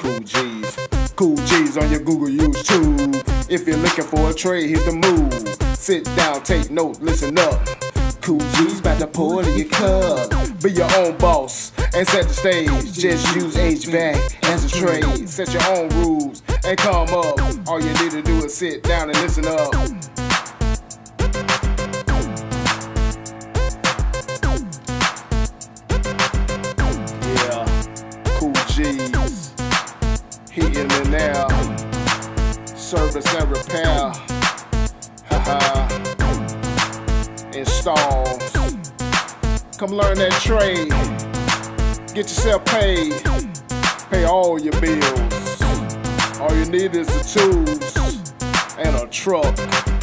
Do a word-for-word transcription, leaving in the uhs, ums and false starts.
Cool G's. Cool G's on your Google YouTube. If you're looking for a trade, hit the move. Sit down, take note, listen up. Cool G's about to pour in your cup. Be your own boss and set the stage. Just use H V A C as a trade. Set your own rules and come up. All you need to do is sit down and listen up. G's, heating and air, service and repair, haha, install. Come learn that trade, get yourself paid, pay all your bills. All you need is the tools and a truck.